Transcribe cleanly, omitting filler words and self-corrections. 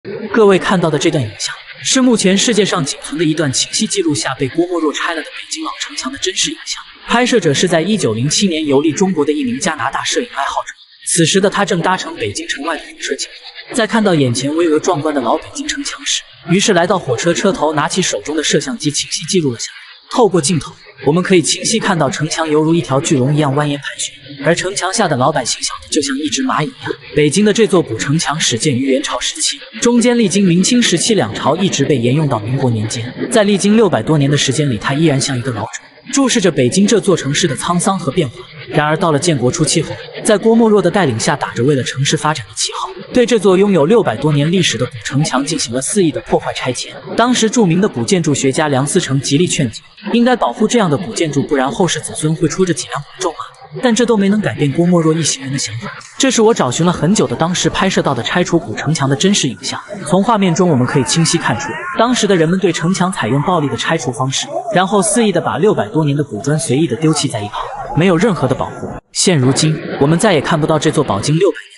各位看到的这段影像，是目前世界上仅存的一段清晰记录下被郭沫若拆了的北京老城墙的真实影像。拍摄者是在1907年游历中国的一名加拿大摄影爱好者。此时的他正搭乘北京城外的火车经过，在看到眼前巍峨壮观的老北京城墙时，于是来到火车车头，拿起手中的摄像机清晰记录了下来。透过镜头，我们可以清晰看到城墙犹如一条巨龙一样蜿蜒盘旋，而城墙下的老百姓小的就像一只蚂蚁一样。北京的这座古城墙始建于元朝时期，中间历经明清时期两朝，一直被沿用到民国年间。在历经600多年的时间里，它依然像一个老者，注视着北京这座城市的沧桑和变化。然而到了建国初期后，在郭沫若的带领下，打着为了城市发展的旗号，对这座拥有600多年历史的古城墙进行了肆意的破坏拆迁。当时著名的古建筑学家梁思成极力劝解，应该保护这样的古建筑，不然后世子孙会出着几辆古咒骂。但这都没能改变郭沫若一行人的想法。这是我找寻了很久的当时拍摄到的拆除古城墙的真实影像。从画面中我们可以清晰看出，当时的人们对城墙采用暴力的拆除方式，然后肆意的把600多年的古砖随意的丢弃在一旁，没有任何的保护。现如今，我们再也看不到这座饱经600年